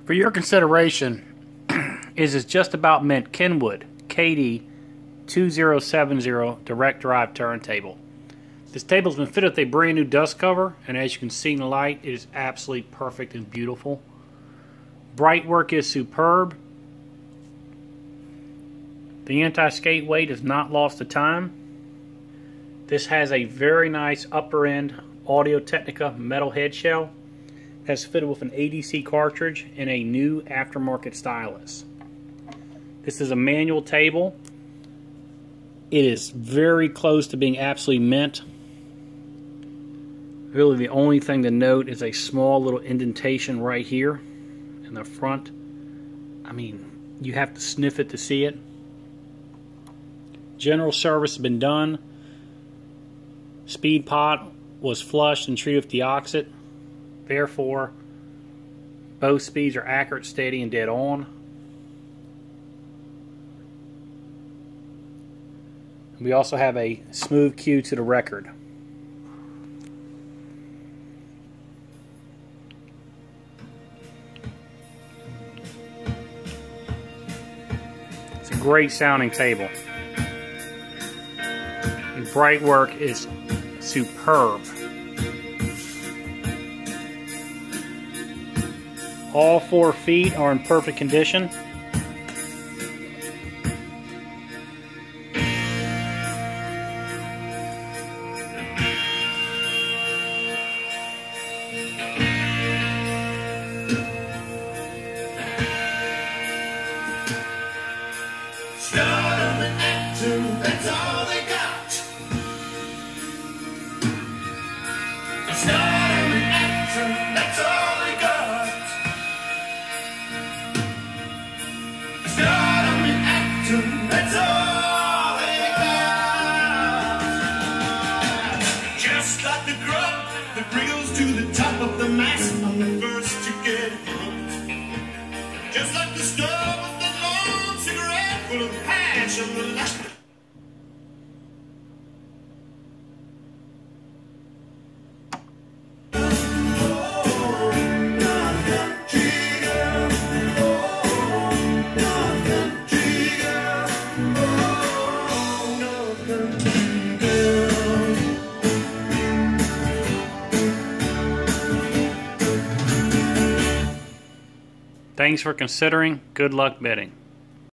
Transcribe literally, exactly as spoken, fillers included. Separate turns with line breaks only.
For your consideration, is it's just about mint Kenwood K D two zero seven zero direct drive turntable. This table has been fitted with a brand new dust cover, and as you can see in the light, it is absolutely perfect and beautiful. Bright work is superb. The anti-skate weight has not lost a time. This has a very nice upper end Audio-Technica metal head shell. That's fitted with an A D C cartridge and a new aftermarket stylus. This is a manual table. It is very close to being absolutely mint. Really the only thing to note is a small little indentation right here in the front. I mean, you have to sniff it to see it. General service has been done. Speed pot was flushed and treated with deoxit. Therefore, both speeds are accurate, steady, and dead on. We also have a smooth cue to the record. It's a great sounding table. The bright work is superb. All four feet are in perfect condition.
Start on the action, that's all they got. Start on the action, that's all they got. Start on the action, that's all they got. Just like the grub that wriggles to the top of the mast on the first to get hooked. Just like the stub of the long cigarette full of passion.
Thanks for considering. Good luck bidding.